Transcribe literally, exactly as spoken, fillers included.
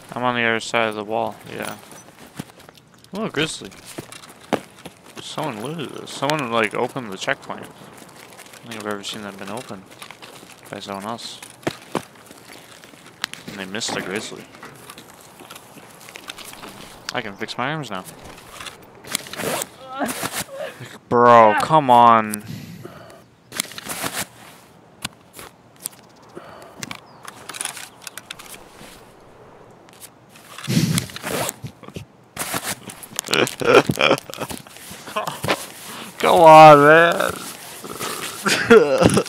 I'm on the other side of the wall, yeah. Oh, grizzly. Someone looted this. Someone, like, opened the checkpoint. I don't think I've ever seen that been opened by someone else. And they missed the grizzly. I can fix my arms now. Bro, come on. Come on, man.